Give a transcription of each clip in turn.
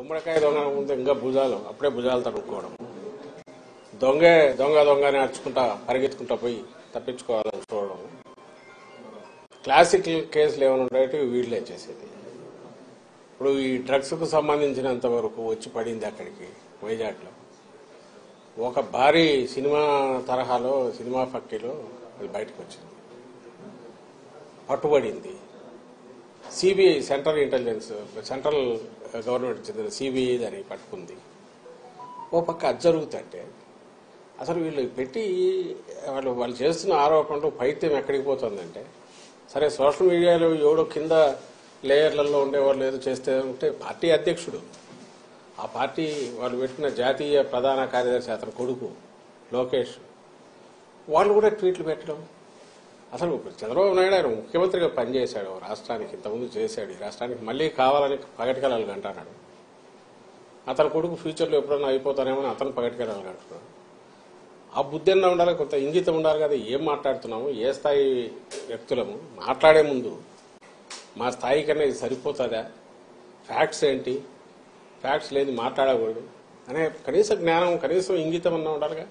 గుమ్మడికాయ దొంగ ముందు ఇంకా భుజాలు అప్పుడే భుజాలు తడుక్కోవడం, దొంగే దొంగ దొంగ అని అరుచుకుంటా పరిగెత్తుకుంటా పోయి తప్పించుకోవాలని చూడడం. క్లాసిక్ కేసులు ఏమైనా ఉండేవి వీళ్ళే చేసేది. ఇప్పుడు ఈ డ్రగ్స్కు సంబంధించినంత వరకు వచ్చి పడింది అక్కడికి వైజాగ్లో ఒక భారీ సినిమా తరహాలో సినిమా ఫక్కీలో అది బయటకు వచ్చింది, పట్టుబడింది. సిబిఐ సెంట్రల్ గవర్నమెంట్ చెందిన సిబిఐ దాన్ని పట్టుకుంది. ఓ పక్క అది జరుగుతుంటే అసలు వీళ్ళు పెట్టి వాళ్ళు చేస్తున్న ఆరోపణలు పైత్యం ఎక్కడికి పోతుందంటే, సరే సోషల్ మీడియాలో ఎవడో కింద లేయర్లలో ఉండేవాళ్ళు ఏదో చేస్తే ఉంటే పార్టీ అధ్యక్షుడు, ఆ పార్టీ వాళ్ళు పెట్టిన జాతీయ ప్రధాన కార్యదర్శి అతని కొడుకు లోకేష్, వాళ్ళు కూడా ట్వీట్లు పెట్టడం. అసలు చంద్రబాబు నాయుడు ఆయన ముఖ్యమంత్రిగా పనిచేశాడు రాష్ట్రానికి, ఇంతకుముందు చేశాడు, ఈ రాష్ట్రానికి మళ్లీ కావాలని పగటికలాలు అంటున్నాడు. అతని కొడుకు ఫ్యూచర్లో ఎప్పుడన్నా అయిపోతానేమో అతను పగటికలాలు అంటున్నాడు. ఆ బుద్ధి అన్నా ఉండాలి, కొంత ఇంగితం ఉండాలి కదా. ఏం మాట్లాడుతున్నాము, ఏ స్థాయి వ్యక్తులము, మాట్లాడే ముందు మా స్థాయి కన్నా ఇది సరిపోతుందా, ఫ్యాక్ట్స్ ఏంటి, ఫ్యాక్ట్స్ లేదు మాట్లాడకూడదు అనే కనీస జ్ఞానం, కనీసం ఇంగితం అన్నా ఉండాలిగా.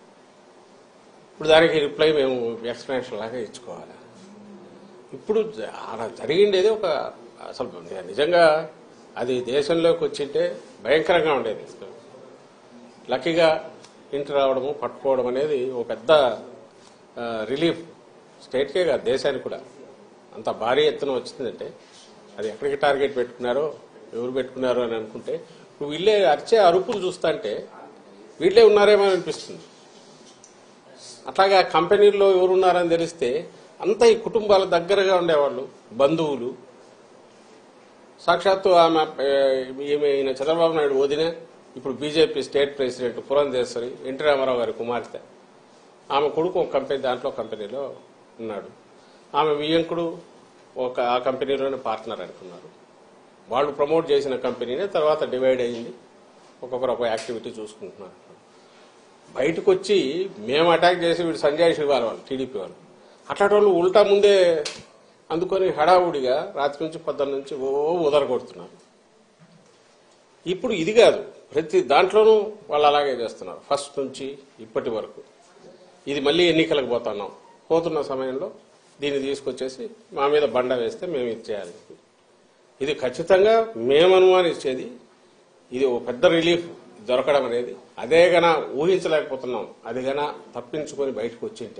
ఇప్పుడు దానికి రిప్లై మేము ఎక్స్ప్లెనేషన్ లాగా ఇచ్చుకోవాలి. ఇప్పుడు అలా జరిగిండేది ఒక అసలు నిజంగా అది దేశంలోకి వచ్చింటే భయంకరంగా ఉండేది. లక్కీగా ఇంటి రావడము పట్టుకోవడం అనేది ఒక పెద్ద రిలీఫ్ స్టేట్కే కాదు దేశానికి కూడా. అంత భారీ ఎత్తున వచ్చిందంటే అది ఎక్కడికి టార్గెట్ పెట్టుకున్నారో ఎవరు పెట్టుకున్నారో అని అనుకుంటే ఇప్పుడు వీళ్ళే అరిచే అరుపులు చూస్తుంటే వీళ్ళే ఉన్నారేమో అనిపిస్తుంది. అట్లాగా కంపెనీల్లో ఎవరున్నారని తెలిస్తే అంతా ఈ కుటుంబాల దగ్గరగా ఉండేవాళ్ళు, బంధువులు. సాక్షాత్తు ఈయన చంద్రబాబు నాయుడు వదిన, ఇప్పుడు BJP state president Purandeswari, NT Ramarao గారి కుమార్తె, ఆమె కొడుకు ఒక కంపెనీలో ఉన్నాడు. ఆమె వియ్యంకుడు ఆ కంపెనీలోనే పార్ట్నర్ అనుకున్నారు. వాళ్ళు ప్రమోట్ చేసిన కంపెనీనే తర్వాత డివైడ్ అయ్యింది, ఒక్కొక్కరు ఒక యాక్టివిటీ చూసుకుంటున్నారు. బయటకు వచ్చి మేము అటాక్ చేసి వీడు సంజయ్ శివాల వాళ్ళు టీడీపీ వాళ్ళు అట్లాంటి వాళ్ళు ఉల్టా ముందే అందుకొని హడావుడిగా రాత్రి నుంచి పొద్దున్న నుంచి ఉదరగొడుతున్నారు. ఇప్పుడు ఇది కాదు, ప్రతి దాంట్లోనూ వాళ్ళు అలాగే చేస్తున్నారు ఫస్ట్ నుంచి ఇప్పటి వరకు. ఇది మళ్ళీ ఎన్నికలకు పోతున్న సమయంలో దీన్ని తీసుకొచ్చేసి మా మీద బండ వేస్తే మేము ఇచ్చేయాలి. ఇది ఖచ్చితంగా మేము అనుమానించేది. ఇది ఒక పెద్ద రిలీఫ్ దొరకడం అనేది అదే గన ఊహించలేకపోతున్నాం. అది గన తప్పించుకొని బయటకు వచ్చింటే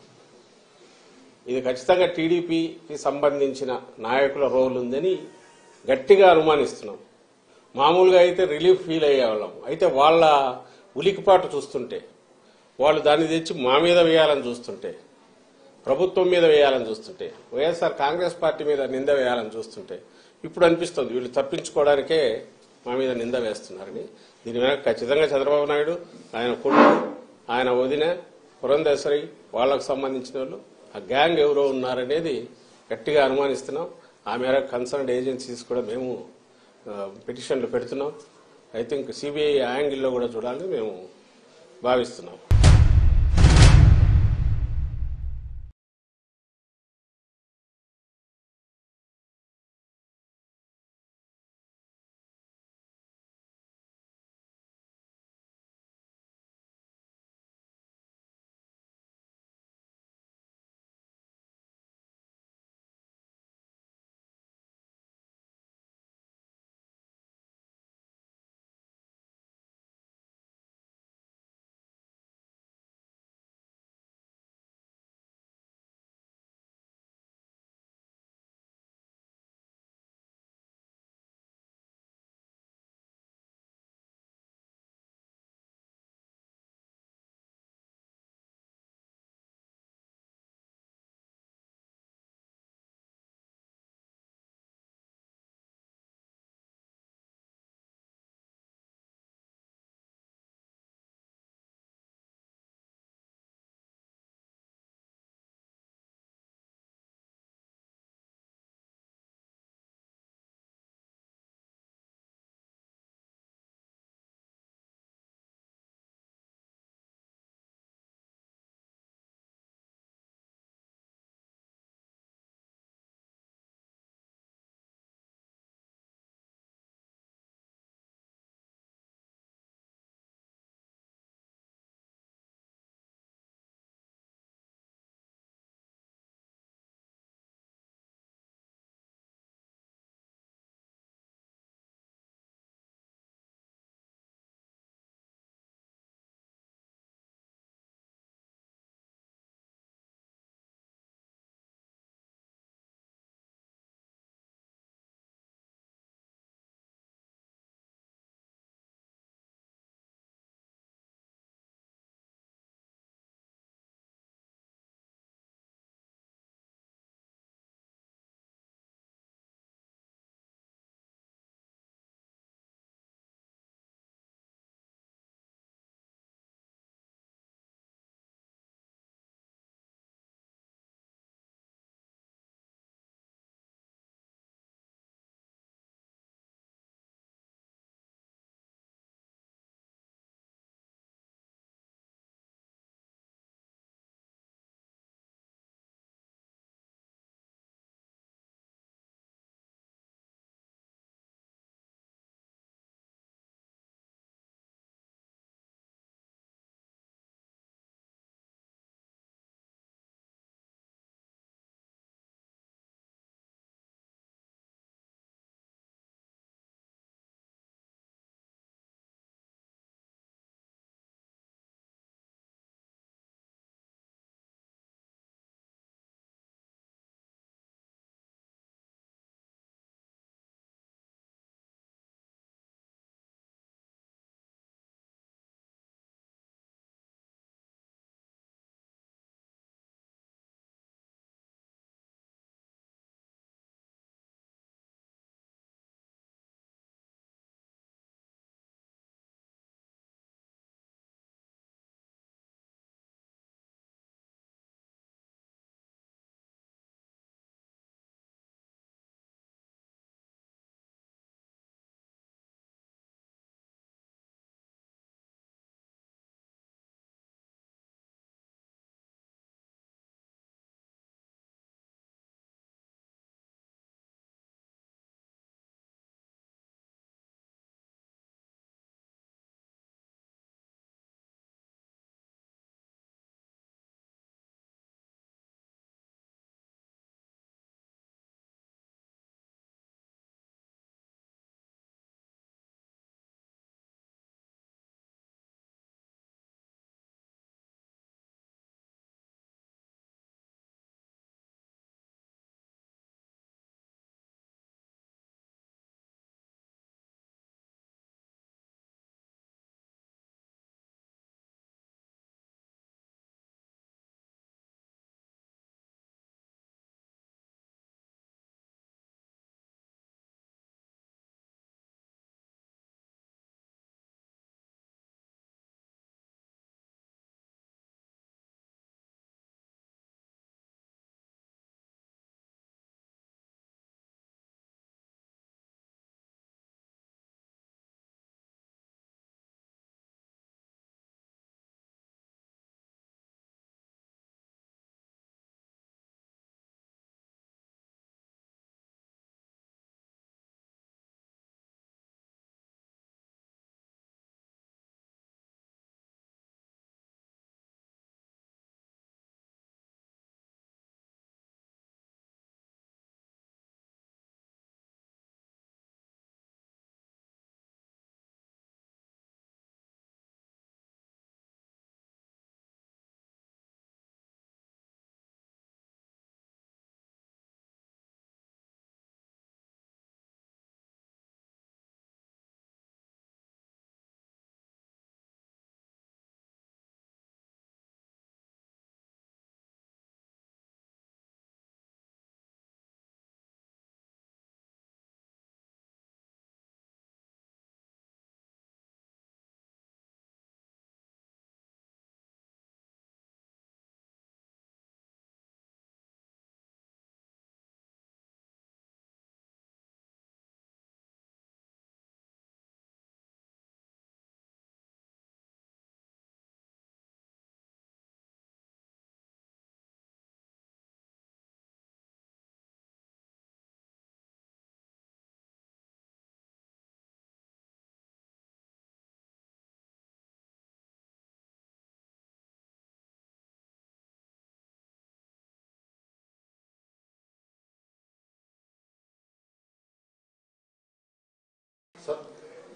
ఇది ఖచ్చితంగా టీడీపీకి సంబంధించిన నాయకుల రోల్ ఉందని గట్టిగా అనుమానిస్తున్నాం. మామూలుగా అయితే రిలీఫ్ ఫీల్ అయ్యేవాళ్ళం, అయితే వాళ్ళ ఉలికిపాటు చూస్తుంటే, వాళ్ళు దాన్ని తెచ్చి మా మీద వేయాలని చూస్తుంటే, ప్రభుత్వం మీద వేయాలని చూస్తుంటే, వైఎస్ఆర్ కాంగ్రెస్ పార్టీ మీద నింద వేయాలని చూస్తుంటే ఇప్పుడు అనిపిస్తుంది వీళ్ళు తప్పించుకోవడానికే మా మీద నింద వేస్తున్నారని. దీని వెనక ఖచ్చితంగా చంద్రబాబు నాయుడు, ఆయన కొడుకు, ఆయన వదిన పురంధేశ్వరి, వాళ్లకు సంబంధించిన వాళ్ళు, ఆ గ్యాంగ్ ఎవరో ఉన్నారనేది గట్టిగా అనుమానిస్తున్నాం. ఆ మేరకు కన్సర్న్డ్ ఏజెన్సీస్ కూడా మేము పిటిషన్లు పెడుతున్నాం. ఐ థింక్ సిబిఐ యాంగిల్లో కూడా చూడాలని మేము భావిస్తున్నాం.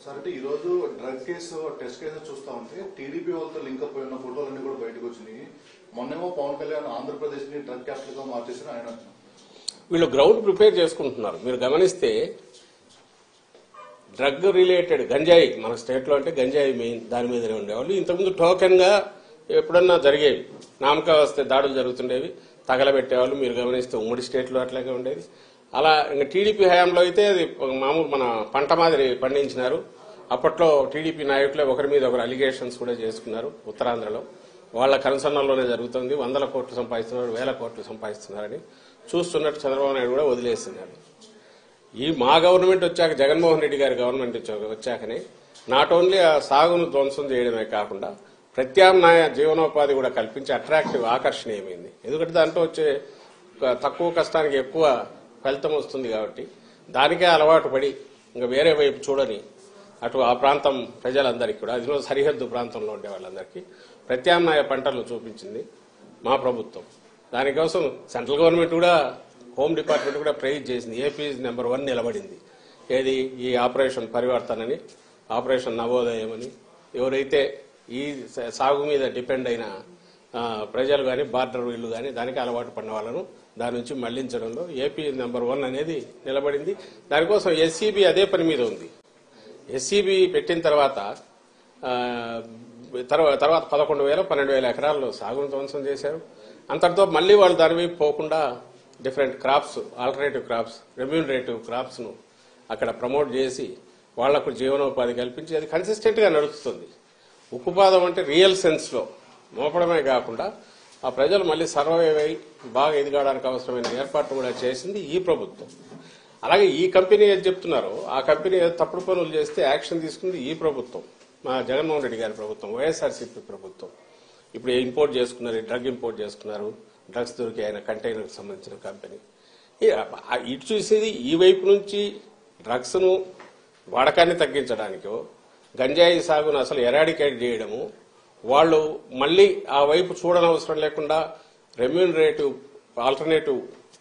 సార్ అంటే ఈ రోజు డ్రగ్ కేసు టెస్ట్ కేసు చూస్తా ఉంటే టీడీపీ వాళ్ళతో లింక్ అప్ అయిన ఫోటోలన్నీ కూడా బయటకు వచ్చినాయి. మొన్నేమో పవన్ కళ్యాణ్ ఆంధ్రప్రదేశ్ ని డ్రగ్ క్యాపిటల్ గా మార్చేసిన ఆయన వీళ్ళు గ్రౌండ్ ప్రిపేర్ చేసుకుంటున్నారు. మీరు గమనిస్తే డ్రగ్ రిలేటెడ్ గంజాయి మన స్టేట్ లో అంటే గంజాయి మెయిన్ దాని మీదనే ఉండేవాళ్ళు. ఇంతకుముందు టోకెన్ గా ఎప్పుడన్నా జరిగేవి, నామకా వస్తే దాడులు జరుగుతుండేవి, తగలబెట్టేవాళ్ళు. మీరు గమనిస్తే ఉమ్మడి స్టేట్ లో అట్లాగే ఉండేది. అలా ఇంకా టీడీపీ హయాంలో అయితే అది మామూలు మన పంట మాదిరి పండించినారు. అప్పట్లో టీడీపీ నాయకులే ఒకరి మీద ఒకరు అలిగేషన్స్ కూడా చేసుకున్నారు. ఉత్తరాంధ్రలో వాళ్ళ కన్సర్న్లోనే జరుగుతుంది. 100 కోట్లు సంపాదిస్తున్నారు, 1000 కోట్లు సంపాదిస్తున్నారని చూస్తున్నట్టు చంద్రబాబు నాయుడు కూడా వదిలేస్తున్నారు. ఈ మా గవర్నమెంట్ వచ్చాక, జగన్మోహన్ రెడ్డి గారి గవర్నమెంట్ వచ్చాకనే నాట్ ఓన్లీ ఆ సాగును ధ్వంసం చేయడమే కాకుండా ప్రత్యామ్నాయ జీవనోపాధి కూడా కల్పించి అట్రాక్టివ్ ఆకర్షణీయమైంది. ఎందుకంటే దాంట్లో వచ్చే తక్కువ కష్టానికి ఎక్కువ ఫలితం వస్తుంది కాబట్టి దానికే అలవాటు పడి ఇంకా వేరే వైపు చూడని అటు ఆ ప్రాంతం ప్రజలందరికీ కూడా, అందులో సరిహద్దు ప్రాంతంలో ఉండే వాళ్ళందరికీ ప్రత్యామ్నాయ పంటలు చూపించింది మా ప్రభుత్వం. దానికోసం సెంట్రల్ గవర్నమెంట్ కూడా, హోమ్ డిపార్ట్మెంట్ కూడా ప్రైజ్ చేసింది. ఏపీ నెంబర్ 1 నిలబడింది. ఏది ఈ ఆపరేషన్ పరివర్తనని, ఆపరేషన్ నవోదయం అని. ఎవరైతే ఈ సాగు మీద డిపెండ్ అయిన ప్రజలు కానీ, బార్డర్ వీళ్ళు కానీ దానికి అలవాటు పడిన వాళ్ళను దాని నుంచి మళ్లించడంలో ఏపీ నెంబర్ 1 అనేది నిలబడింది. దానికోసం ఎస్సీబీ అదే పని మీద ఉంది. ఎస్సీబీ పెట్టిన తర్వాత 11,000, 12,000 ఎకరాల్లో సాగును ధ్వంసం చేశారు. అంతటితో మళ్లీ వాళ్ళు దాని వైపు పోకుండా different crops, alternative crops, remunerative crops ను అక్కడ ప్రమోట్ చేసి వాళ్లకు జీవనోపాధి కల్పించి అది కన్సిస్టెంట్ గా నడుస్తుంది. ఉక్కుపాదం అంటే రియల్ సెన్స్ లో మోపడమే కాకుండా ఆ ప్రజలు మళ్లీ సర్వైవ్ అయి బాగా ఎదగడానికి అవసరమైన ఏర్పాట్లు కూడా చేసింది ఈ ప్రభుత్వం. అలాగే ఈ కంపెనీ ఏది చెప్తున్నారో ఆ కంపెనీ తప్పుడు పనులు చేస్తే యాక్షన్ తీసుకుంది ఈ ప్రభుత్వం, మా జగన్మోహన్ రెడ్డి గారి ప్రభుత్వం, వైఎస్ఆర్సీపీ ప్రభుత్వం. ఇప్పుడు ఇంపోర్ట్ చేసుకున్నారు, డ్రగ్ ఇంపోర్ట్ చేసుకున్నారు, డ్రగ్స్ దొరికి ఆయన కంటైనర్కి సంబంధించిన కంపెనీ. ఇటు చూసేది ఈ వైపు నుంచి డ్రగ్స్ ను వాడకాన్ని తగ్గించడానికో, గంజాయి సాగును అసలు ఎరాడికేట్ చేయడము, వాళ్ళు మళ్లీ ఆ వైపు చూడనవసరం లేకుండా రెమ్యూనరేటివ్ ఆల్టర్నేటివ్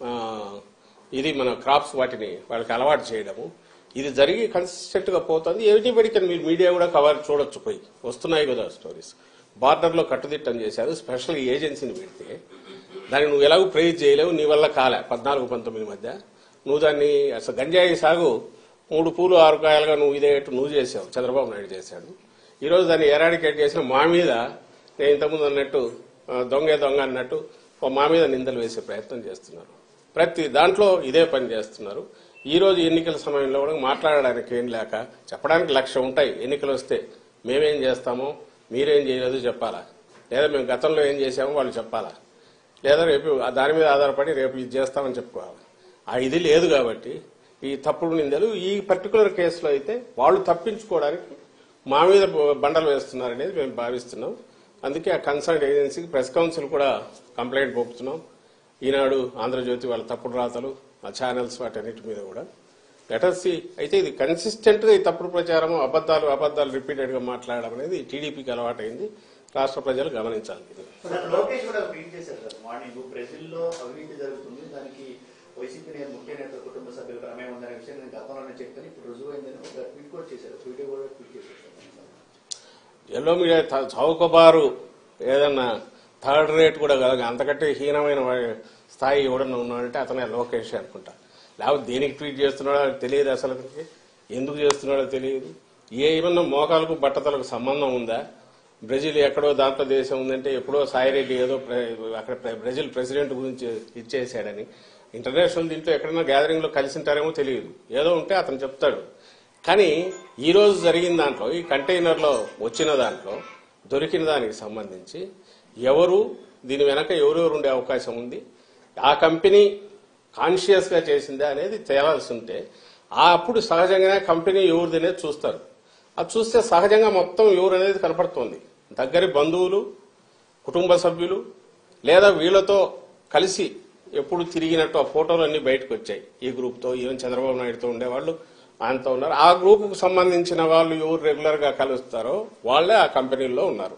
ఇది మన క్రాప్స్ వాటిని వాళ్ళకి అలవాటు చేయడము, ఇది జరిగి కన్సిస్టెంట్ గా పోతుంది. ఎవ్రీబడికి మీరు మీడియా కూడా కవర్ చూడొచ్చు, పోయి వస్తున్నాయి కదా స్టోరీస్. బార్డర్ లో కట్టుదిట్టం చేశారు, స్పెషల్ ఏజెన్సీని పెడితే దాన్ని నువ్వు ఎలాగూ ప్రైజ్ చేయలేవు, నీ వల్ల కాలే. 14-19 మధ్య నువ్వు దాన్ని అసలు గంజాయి సాగు 3 పూలు 6 కాయలుగా నువ్వు నువ్వు చేసావు, చంద్రబాబు నాయుడు చేశాడు. ఈ రోజు దాన్ని ఎరాడికేట్ చేసిన మా మీద, నేను ఇంతకుముందు అన్నట్టు దొంగ అన్నట్టు మా మీద నిందలు వేసే ప్రయత్నం చేస్తున్నారు. ప్రతి దాంట్లో ఇదే పని చేస్తున్నారు. ఈ రోజు ఎన్నికల సమయంలో కూడా మాట్లాడడానికి ఏం లేక చెప్పడానికి 1,00,000 ఉంటాయి. ఎన్నికలు వస్తే మేమేం చేస్తామో మీరేం చేయలేదు చెప్పాలా, లేదా మేము గతంలో ఏం చేశామో వాళ్ళు చెప్పాలా, లేదా రేపు దాని మీద ఆధారపడి రేపు ఇది చేస్తామని చెప్పుకోవాలి. ఆ ఇది లేదు కాబట్టి ఈ తప్పుడు నిందలు ఈ పర్టికులర్ కేసులో అయితే వాళ్ళు తప్పించుకోవడానికి మా మీద బండలు వేస్తున్నారనేది మేము భావిస్తున్నాం. అందుకే ఆ కన్సర్న్ ఏజెన్సీకి ప్రెస్ కౌన్సిల్ కూడా కంప్లైంట్ పంపుతున్నాం. ఈనాడు, ఆంధ్రజ్యోతి వాళ్ళ తప్పుడు రాతలు, ఆ ఛానల్స్ వాటన్నిటి మీద కూడా లెటర్సీ. అయితే ఇది కన్సిస్టెంట్ గా ఈ తప్పుడు ప్రచారం, అబద్దాలు రిపీటెడ్ గా మాట్లాడడం అనేది టీడీపీకి అలవాటైంది. రాష్ట్ర ప్రజలు గమనించాలి. లోకేష్ కూడా ట్వీట్ చేశారు సార్, మార్నింగ్ బ్రెజిల్లో అవినీతి జరుగుతుంది, దానికి వైసీపీ ముఖ్య నేతల కుటుంబ సభ్యుల ప్రమేయం ఉందనే విషయం నేను గతంలోనే చెప్తాను, ఇప్పుడు రుజువు అయిందని ఒక ట్వీట్ కూడా చేశారు. వీడియో కూడా ట్వీట్ చేశారు. ఎల్లో మీడియా చౌకబారు ఏదన్నా థర్డ్ రేట్ కూడా కాదు, అంతకంటే హీనమైన స్థాయి ఎవడన్నా ఉన్నాడంటే అతనే లోకేష్ అనుకుంటా. లేకపోతే దేనికి ట్వీట్ చేస్తున్నాడో తెలియదు, అసలు ఎందుకు చేస్తున్నాడో తెలియదు. ఏమన్నా మోకాలకు బట్టతలకు సంబంధం ఉందా? బ్రెజిల్ ఎక్కడో దాంట్లో దేశం ఉందంటే ఎప్పుడో సాయిరెడ్డి ఏదో అక్కడ బ్రెజిల్ ప్రెసిడెంట్ గురించి ఇచ్చేసాడని ఇంటర్నేషనల్ దీంట్లో ఎక్కడైనా గ్యాదరింగ్ లో కలిసి ఉంటారేమో తెలియదు, ఏదో ఉంటే అతను చెప్తాడు. కానీ ఈ రోజు జరిగిన దాంట్లో, ఈ కంటైనర్ లో వచ్చిన దాంట్లో దొరికిన దానికి సంబంధించి ఎవరు దీని వెనక ఎవరెవరు ఉండే అవకాశం ఉంది, ఆ కంపెనీ కాన్షియస్ గా చేసిందా అనేది తేలాల్సి ఉంటే అప్పుడు సహజంగానే కంపెనీ ఎవరిది అనేది చూస్తారు. అది చూస్తే సహజంగా మొత్తం ఎవరు అనేది కనపడుతోంది. దగ్గరి బంధువులు, కుటుంబ సభ్యులు, లేదా వీళ్లతో కలిసి ఎప్పుడు తిరిగినట్టు ఆ ఫోటోలు అన్ని బయటకు వచ్చాయి. ఈ గ్రూప్ తో, ఈవెన్ చంద్రబాబు నాయుడుతో ఉండేవాళ్ళు ఆయనతో ఉన్నారు. ఆ గ్రూప్ కు సంబంధించిన వాళ్ళు ఎవరు రెగ్యులర్ గా కలుస్తారో వాళ్లే ఆ కంపెనీల్లో ఉన్నారు.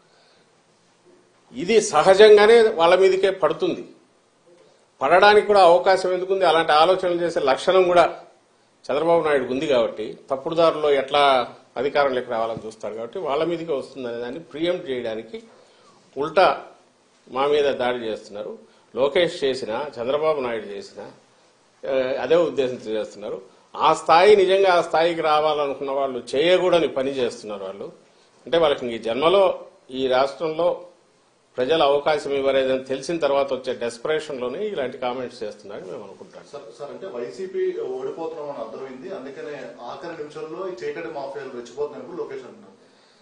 ఇది సహజంగానే వాళ్ళ మీదకే పడుతుంది. పడడానికి కూడా అవకాశం ఎందుకుంది? అలాంటి ఆలోచనలు చేసే లక్షణం కూడా చంద్రబాబు నాయుడుకు ఉంది కాబట్టి తప్పుడు దారిలో ఎట్లా అధికారంలోకి రావాలని చూస్తాడు కాబట్టి వాళ్ళ మీదకి వస్తుందనే దాన్ని ప్రియంప్ట్ చేయడానికి ఉల్టా మా మీద దాడి చేస్తున్నారు. లోకేష్ చేసిన, చంద్రబాబు నాయుడు చేసిన అదే ఉద్దేశంతో చేస్తున్నారు. ఆ స్థాయి నిజంగా ఆ స్థాయికి రావాలనుకున్న వాళ్ళు చేయకూడని పని చేస్తున్నారు. వాళ్ళు అంటే వాళ్ళకి ఈ జన్మలో ఈ రాష్ట్రంలో ప్రజలు అవకాశం ఇవ్వలేదని తెలిసిన తర్వాత వచ్చే డెస్పరేషన్ లోనే ఇలాంటి కామెంట్స్ చేస్తున్నారని మేము అనుకుంటాం. సార్ అంటే వైసీపీ ఓడిపోతున్నాం అని అర్థమైంది, అందుకనే ఆఖరి నిమిషంలో ఈ చీకటి మాఫియాలు రెచ్చిపోతున్నాయి లోకేష్ అంటున్నారు.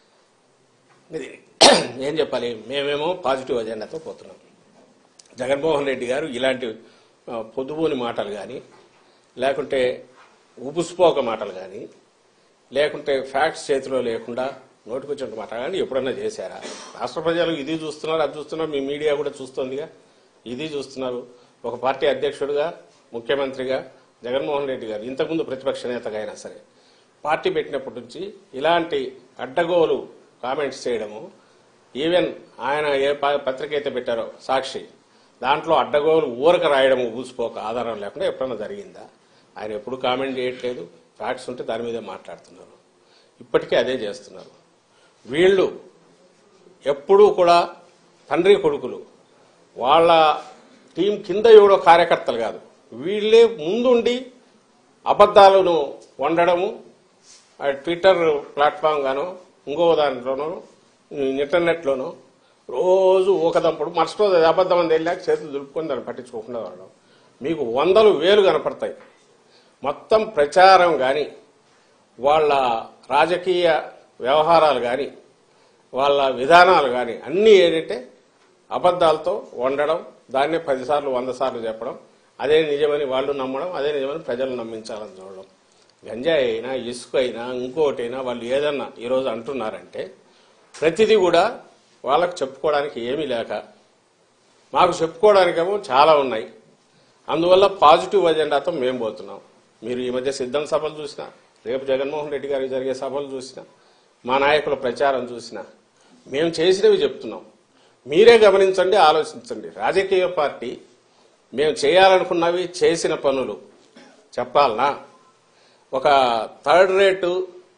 ఇది ఏం చెప్పాలి, మేమేమో పాజిటివ్ అజెండాతో పోతున్నాం. జగన్మోహన్ రెడ్డి గారు ఇలాంటి పొద్దుబోని మాటలు కానీ, లేకుంటే ఉబుస్పోక మాటలు కానీ, లేకుంటే ఫ్యాక్ట్స్ చేతిలో లేకుండా నోటికొచ్చిన మాట కానీ ఎప్పుడన్నా చేశారా? రాష్ట్ర ప్రజలు ఇది చూస్తున్నారు, అది చూస్తున్నారు, మీ మీడియా కూడా చూస్తోందిగా, ఇది చూస్తున్నారు. ఒక పార్టీ అధ్యక్షుడిగా, ముఖ్యమంత్రిగా జగన్మోహన్ రెడ్డి గారు ఇంతకుముందు ప్రతిపక్ష నేతగా అయినా సరే పార్టీ పెట్టినప్పటి నుంచి ఇలాంటి అడ్డగోలు కామెంట్స్ చేయడము, ఈవెన్ ఆయన ఏ పత్రిక అయితే పెట్టారో సాక్షి, దాంట్లో అడ్డగోలు ఊరక రాయడము ఊసిపోక ఆధారం లేకుండా ఎప్పుడన్నా జరిగిందా? ఆయన ఎప్పుడు కామెంట్ చేయట్లేదు, ఫ్యాక్ట్స్ ఉంటే దాని మీదే మాట్లాడుతున్నారు. ఇప్పటికీ అదే చేస్తున్నారు. వీళ్ళు ఎప్పుడూ కూడా తండ్రి కొడుకులు, వాళ్ళ టీం కింద ఎవడో కార్యకర్తలు కాదు, వీళ్ళే ముందుండి అబద్దాలను వండడము, ట్విట్టర్ ప్లాట్ఫామ్ గానో ఇంకో దాంట్లోనో ఇంటర్నెట్లోనో రోజు ఊకదంపుడు, మరుసటి రోజు అబద్ధం అని వెళ్ళాక చేతులు దులుపుకొని దాన్ని పట్టించుకోకుండా వాళ్ళం. మీకు 100,000 కనపడతాయి. మొత్తం ప్రచారం కానీ, వాళ్ళ రాజకీయ వ్యవహారాలు కానీ, వాళ్ళ విధానాలు కానీ అన్నీ ఏంటంటే అబద్దాలతో వండడం, దాన్నే 10 సార్లు 100 సార్లు చెప్పడం, అదే నిజమని వాళ్ళు నమ్మడం, అదే నిజమని ప్రజలు నమ్మించాలని చూడడం. గంజాయి అయినా, ఇసుక అయినా, ఇంకోటైనా వాళ్ళు ఏదన్నా ఈరోజు అంటున్నారంటే ప్రతిదీ కూడా వాళ్ళకు చెప్పుకోవడానికి ఏమీ లేక, మాకు చెప్పుకోవడానికేమో చాలా ఉన్నాయి. అందువల్ల పాజిటివ్ అజెండాతో మేము పోతున్నాం. మీరు ఈ మధ్య సిద్ధం సభలు చూసినా, రేపు జగన్మోహన్ రెడ్డి గారికి జరిగే సభలు చూసినా, మా నాయకుల ప్రచారం చూసినా మేము చేసినవి చెప్తున్నాం. మీరే గమనించండి, ఆలోచించండి. రాజకీయ పార్టీ మేము చేయాలనుకున్నవి, చేసిన పనులు చెప్పాలనా? ఒక థర్డ్ రేటు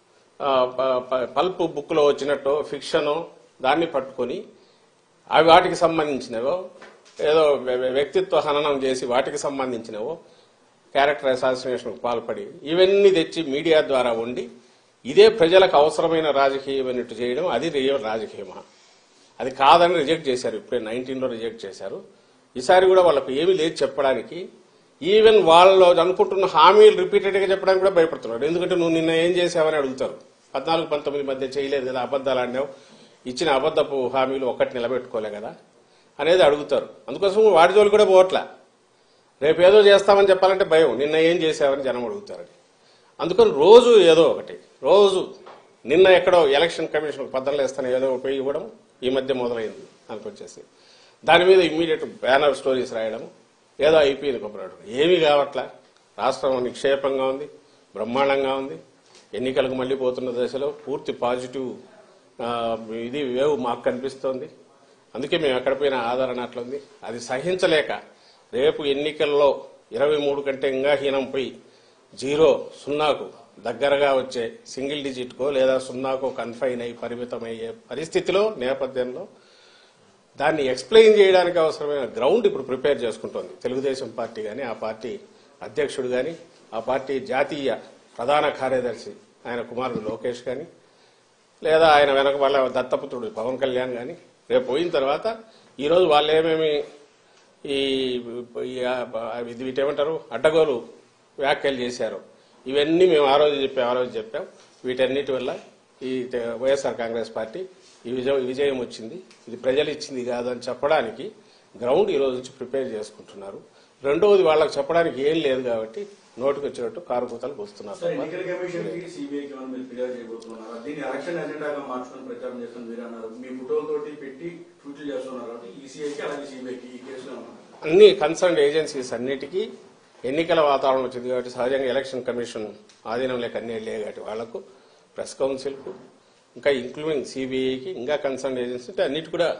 పల్ప్ బుక్లో వచ్చినట్టు ఫిక్షను దాన్ని పట్టుకొని అవి వాటికి సంబంధించినవో, ఏదో వ్యక్తిత్వ హననం చేసి వాటికి సంబంధించినవో, క్యారెక్టర్ అసాసినేషన్కు పాల్పడి ఇవన్నీ తెచ్చి మీడియా ద్వారా ఉండి ఇదే ప్రజలకు అవసరమైన రాజకీయం అన్నట్టు చేయడం, అది రియల్ రాజకీయమా? అది కాదని రిజెక్ట్ చేశారు. ఇప్పుడే 19లో రిజెక్ట్ చేశారు. ఈసారి కూడా వాళ్ళకు ఏమీ లేదు చెప్పడానికి. ఈవెన్ వాళ్ళు అనుకుంటున్న హామీలు రిపీటెడ్గా చెప్పడానికి కూడా భయపడుతున్నారు. ఎందుకంటే నువ్వు నిన్న ఏం చేశావని అడుగుతారు. 14-19 మధ్య చేయలేదు కదా, అబద్దాలు ఆడినావు, ఇచ్చిన అబద్దపు హామీలు ఒక్కటి నిలబెట్టుకోలే కదా అనేది అడుగుతారు. అందుకోసం వాడి జోలు కూడా పోవట్లా. రేపు ఏదో చేస్తామని చెప్పాలంటే భయం, నిన్న ఏం చేశావని జనం అడుగుతారని. అందుకని రోజు ఏదో ఒకటి, రోజు నిన్న ఎక్కడో ఎలక్షన్ కమిషన్ పద్ధతులు వేస్తాను ఏదో పోయి ఇవ్వడం ఈ మధ్య మొదలైంది అనుకొచ్చేసి, దాని మీద ఇమ్మీడియట్ బ్యానర్ స్టోరీస్ రాయడం, ఏదో అయిపోయింది కొబ్బరాడు. ఏమీ కావట్లా. రాష్ట్రం నిక్షేపంగా ఉంది, బ్రహ్మాండంగా ఉంది. ఎన్నికలకు మళ్లీ పోతున్న దశలో పూర్తి పాజిటివ్ ఇది వేవ్ మాకు కనిపిస్తోంది. అందుకే మేము ఎక్కడ పోయినా ఆదరణ అట్లుంది. అది సహించలేక రేపు ఎన్నికల్లో 23 కంటే ఇంకా హీనం పోయి 0-0కు దగ్గరగా వచ్చే సింగిల్ డిజిట్కో లేదా 0కో కన్ఫైన్ అయి పరిమితమయ్యే పరిస్థితిలో నేపథ్యంలో దాన్ని ఎక్స్ప్లెయిన్ చేయడానికి అవసరమైన గ్రౌండ్ ఇప్పుడు ప్రిపేర్ చేసుకుంటోంది తెలుగుదేశం పార్టీ కానీ, ఆ పార్టీ అధ్యక్షుడు కానీ, ఆ పార్టీ జాతీయ ప్రధాన కార్యదర్శి ఆయన కుమారుడు లోకేష్ కానీ, లేదా ఆయన వెనక వాళ్ళ దత్తపుత్రుడు పవన్ కళ్యాణ్ కానీ. రేపు పోయిన తర్వాత ఈరోజు వాళ్ళు ఏమేమి వీటేమంటారు అడ్డగోలు వ్యాఖ్యలు చేశారు, ఇవన్నీ మేము ఆ రోజు చెప్పాం. వీటన్నిటి వల్ల ఈ వైఎస్ఆర్ కాంగ్రెస్ పార్టీ ఈ విజయం వచ్చింది, ఇది ప్రజలు ఇచ్చింది కాదు అని చెప్పడానికి గ్రౌండ్ ఈ రోజు నుంచి ప్రిపేర్ చేసుకుంటున్నారు. రెండవది వాళ్ళకి చెప్పడానికి ఏం లేదు కాబట్టి నోటికి వచ్చినట్టు కారుకూతలు పోస్తున్నారు. అన్ని కన్సర్న్ ఏజెన్సీస్ అన్నిటికీ ఎన్నికల వాతావరణం వచ్చింది కాబట్టి సహజంగా ఎలక్షన్ కమిషన్ ఆధీనంలోకి అన్ని వెళ్ళాయి కాబట్టి వాళ్లకు, ప్రెస్ కౌన్సిల్కు, ఇంకా ఇంక్లూడింగ్ సిబిఐకి, ఇంకా కన్సర్న్ ఏజెన్సీ అంటే అన్నిటి కూడా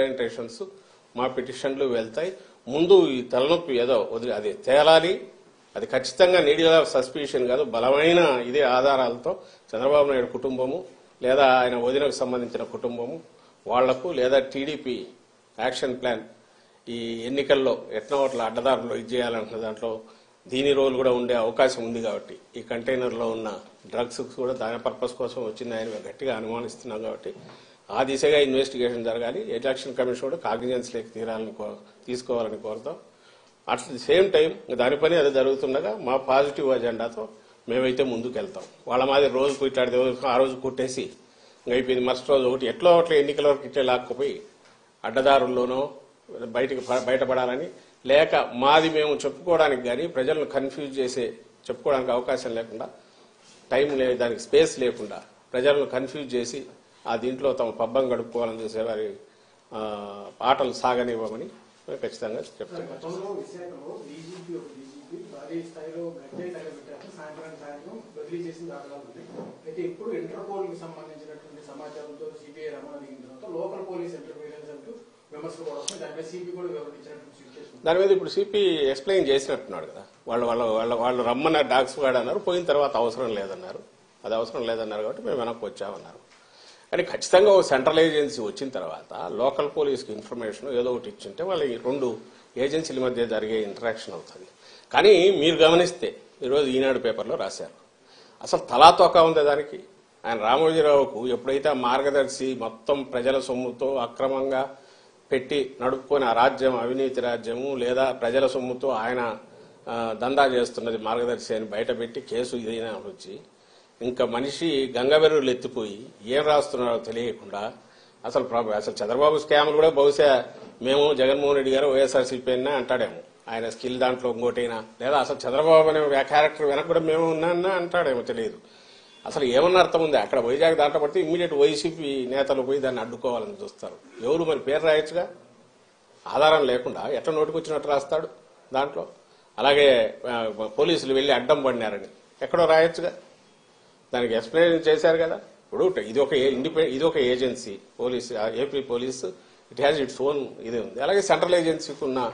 రిప్రజెంటేషన్స్ మా పిటిషన్లు వెళ్తాయి. ముందు ఈ తలనొప్పి ఏదో వదిలి అది తేలాలి, అది ఖచ్చితంగా నీడిల్ ఆఫ్ సస్పిషన్ కాదు, బలమైన ఇదే ఆధారాలతో చంద్రబాబు నాయుడు కుటుంబము లేదా ఆయన వదినకు సంబంధించిన కుటుంబము వాళ్లకు లేదా టీడీపీ యాక్షన్ ప్లాన్ ఈ ఎన్నికల్లో ఎట్నోట్ల అడ్డదారులు ఇది చేయాలనుకున్న దాంట్లో దీని రోల్ కూడా ఉండే అవకాశం ఉంది. కాబట్టి ఈ కంటైనర్లో ఉన్న డ్రగ్స్ కూడా దాని పర్పస్ కోసం వచ్చింది ఆయన గట్టిగా అనుమానిస్తున్నాం. కాబట్టి ఆ దిశగా ఇన్వెస్టిగేషన్ జరగాలి. ఎలక్షన్ కమిషన్ కూడా కాగ్నిజెన్స్ లేక తీసుకోవాలని కోరుతాం. అట్ ది సేమ్ టైం దాని పని అది జరుగుతుండగా మా పాజిటివ్ అజెండాతో మేమైతే ముందుకు వెళ్తాం. వాళ్ళ మాది రోజు ఇట్లాంటి ఆ రోజు కొట్టేసి అయిపోయింది, మరుసటి రోజు ఒకటి ఎట్లా ఎన్నికల వరకు ఇట్లా లాక్కుపోయి అడ్డదారుల్లోనో బయటపడాలని లేక మాది మేము చెప్పుకోవడానికి కానీ ప్రజలను కన్ఫ్యూజ్ చేసే చెప్పుకోవడానికి అవకాశం లేకుండా టైం లేదు, దానికి స్పేస్ లేకుండా ప్రజలను కన్ఫ్యూజ్ చేసి ఆ దీంట్లో తమ పబ్బం గడుపుకోవాలని చూసేవారి ఆటలు సాగనివ్వమని ఖచ్చితంగా చెప్తాను. గతంలో విశాఖలో డీజీపీ భారీ స్థాయిలో గట్టే తగలబెట్టారు, సాయంత్రం బదిలీ చేసిన దాఖలాలు ఉన్నాయి. అయితే ఇప్పుడు ఇంటర్పోల్ కి సంబంధించినటువంటి సమాచారంతో సిబిఐ రమణ దిగిన తర్వాత లోకల్ పోలీస్ ఇంటర్ఫీరెన్స్ అంటూ విమర్శలు కూడా వస్తున్నాయి. దాని మీద సిపి కూడా వివరించినటువంటి సిచ్యువేషన్. దాని మీద ఇప్పుడు సిపి ఎక్స్ప్లెయిన్ చేసినట్టున్నాడు కదా. వాళ్ళు రమ్మన్న డాగ్స్ వాడు అన్నారు, పోయిన తర్వాత అవసరం లేదన్నారు. అది అవసరం లేదన్నారు కాబట్టి మేము వెనక్కి వచ్చామన్నారు. కానీ ఖచ్చితంగా ఒక సెంట్రల్ ఏజెన్సీ వచ్చిన తర్వాత లోకల్ పోలీస్కి ఇన్ఫర్మేషన్ ఏదో ఒకటి ఇచ్చింటే వాళ్ళ రెండు ఏజెన్సీల మధ్య జరిగే ఇంటరాక్షన్ అవుతుంది. కానీ మీరు గమనిస్తే ఈరోజు ఈనాడు పేపర్లో రాశారు, అసలు తలాతోక ఉంది దానికి. ఆయన రామోజీరావుకు ఎప్పుడైతే ఆ మార్గదర్శి మొత్తం ప్రజల సొమ్ముతో అక్రమంగా పెట్టి నడుపుకొని ఆ రాజ్యం అవినీతి రాజ్యము లేదా ప్రజల సొమ్ముతో ఆయన దందా చేస్తున్నది మార్గదర్శి అని బయటపెట్టి కేసు ఇదైనా వచ్చి ఇంకా మనిషి గంగవెర్రులు ఎత్తిపోయి ఏం రాస్తున్నారో తెలియకుండా అసలు చంద్రబాబు స్కామ్లు కూడా బహుశా మేము జగన్మోహన్ రెడ్డి గారు వైఎస్ఆర్సీపీ అయినా అంటాడేమో, ఆయన స్కిల్ దాంట్లో ఇంకోటైనా లేదా అసలు చంద్రబాబు అనే క్యారెక్టర్ వెనక కూడా మేము ఉన్నా అంటాడేమో తెలియదు. అసలు ఏమన్నా అర్థం ఉంది? అక్కడ వైజాగ్ దాంట్లో పడితే ఇమ్మీడియట్ వైసీపీ నేతలు పోయి దాన్ని అడ్డుకోవాలని చూస్తారు. ఎవరు మరి పేరు రాయొచ్చుగా, ఆధారం లేకుండా ఎట్లా నోటికి వచ్చినట్టు రాస్తాడు దాంట్లో. అలాగే పోలీసులు వెళ్లి అడ్డం పడినారని ఎక్కడో రాయొచ్చుగా, దానికి ఎక్స్ప్లెయిన్ చేశారు కదా. ఇప్పుడు ఇది ఒక agency police, AP police it has its own ఇది ఉంది. అలాగే సెంట్రల్ ఏజెన్సీకి ఉన్న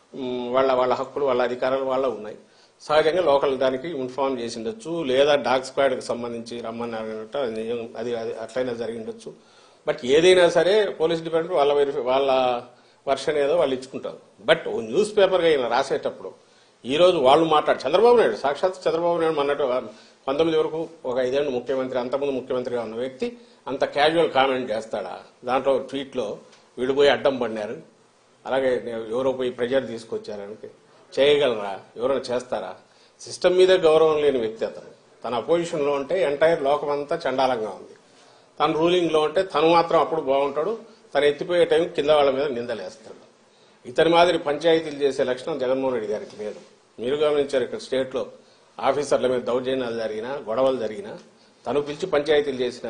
వాళ్ళ హక్కులు వాళ్ళ అధికారాలు వాళ్ళ ఉన్నాయి. సహజంగా లోకల్ దానికి ఇన్ఫార్మ్ చేసి ఉండొచ్చు, లేదా డాగ్ స్క్వాడ్కి సంబంధించి రమ్మన్నారన్నట్టు అది అట్లయినా జరిగి ఉండొచ్చు. బట్ ఏదైనా సరే పోలీస్ డిపార్ట్మెంట్ వాళ్ళ వర్షన్ ఏదో వాళ్ళు ఇచ్చుకుంటారు. బట్ న్యూస్ పేపర్గా అయినా రాసేటప్పుడు ఈరోజు వాళ్ళు చంద్రబాబు నాయుడు సాక్షాత్ చంద్రబాబు నాయుడు అన్నట్టు 19 వరకు ఒక 5 ఏళ్ళు ముఖ్యమంత్రి, అంతకుముందు ముఖ్యమంత్రిగా ఉన్న వ్యక్తి అంత క్యాజువల్ కామెంట్ చేస్తాడా? దాంట్లో ట్వీట్లో విడిపోయి అడ్డం పడినారు, అలాగే ఎవరో పోయి ప్రెజర్ తీసుకొచ్చారని చేయగలరా? ఎవరైనా చేస్తారా? సిస్టమ్ మీద గౌరవం లేని వ్యక్తి అతను. తన అపోజిషన్లో ఉంటే ఎంటైర్ లోకం అంతా చండాలంగా ఉంది, తన రూలింగ్లో ఉంటే తను మాత్రం అప్పుడు బాగుంటాడు, తను ఎత్తిపోయే టైం కింద వాళ్ళ మీద నిందలేస్తాడు. ఇతని మాదిరి పంచాయతీలు చేసే లక్షణం జగన్మోహన్ రెడ్డి గారికి లేదు. మీరు గమనించారు, ఇక్కడ స్టేట్లో ఆఫీసర్ల మీద దౌర్జన్యాలు జరిగినా గొడవలు జరిగినా తను పిలిచి పంచాయతీలు చేసిన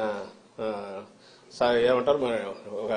ఏమంటారు ఒక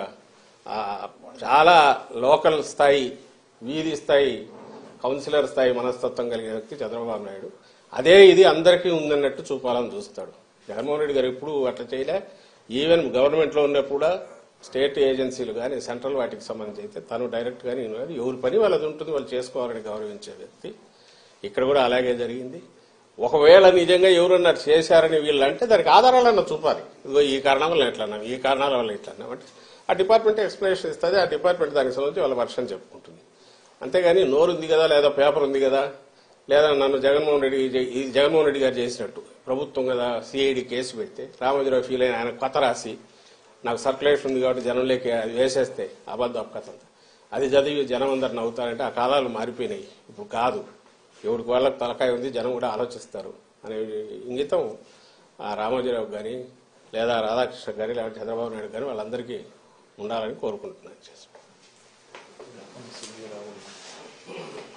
చాలా లోకల్ స్థాయి, వీధి స్థాయి, కౌన్సిలర్ స్థాయి మనస్తత్వం కలిగిన వ్యక్తి చంద్రబాబు నాయుడు. అదే ఇది అందరికీ ఉందన్నట్టు చూపాలని చూస్తాడు. జగన్మోహన్ రెడ్డి గారు ఎప్పుడు అట్లా చేయలే. ఈవెన్ గవర్నమెంట్లో ఉన్నప్పుడు కూడా స్టేట్ ఏజెన్సీలు కానీ సెంట్రల్ వాటికి సంబంధించి అయితే తను డైరెక్ట్ కానీ ఎవరి పని వాళ్ళది ఉంటుంది, వాళ్ళు చేసుకోవాలని గౌరవించే వ్యక్తి. ఇక్కడ కూడా అలాగే జరిగింది. ఒకవేళ నిజంగా ఎవరన్నా చేశారని వీళ్ళంటే దానికి ఆధారాలన్నా చూపాలి. ఇదిగో ఈ కారణం వల్ల ఎట్లన్నా, ఈ కారణాల వల్ల ఎట్లన్నా అంటే ఆ డిపార్ట్మెంట్ ఎక్స్ప్లెనేషన్ ఇస్తుంది. ఆ డిపార్ట్మెంట్ దానికి సంబంధించి వాళ్ళ వర్షన్ చెప్పుకుంటుంది. అంతేగాని నోరు ఉంది కదా, లేదా పేపర్ ఉంది కదా, లేదా నన్ను జగన్మోహన్ రెడ్డి గారు చేసినట్టు ప్రభుత్వం కదా సిఐడి కేసు పెడితే రామోజీరావు ఫీల్ అయిన ఆయన కొత్త రాసి నాకు సర్క్యులేషన్ ఉంది కాబట్టి జనంలోకి అది వేసేస్తే అబద్ధం కథ అది చదివి జనం అందరు నవ్వుతారంటే ఆ కాలాలు మారిపోయినాయి. ఇప్పుడు కాదు, ఎవరికి వాళ్ళకి తలకాయ ఉంది, జనం కూడా ఆలోచిస్తారు అనే ఇంగితం ఆ రామోజీరావు కానీ లేదా రాధాకృష్ణ గారి లేకపోతే చంద్రబాబు నాయుడు గారి వాళ్ళందరికీ ఉండాలని కోరుకుంటున్నాను.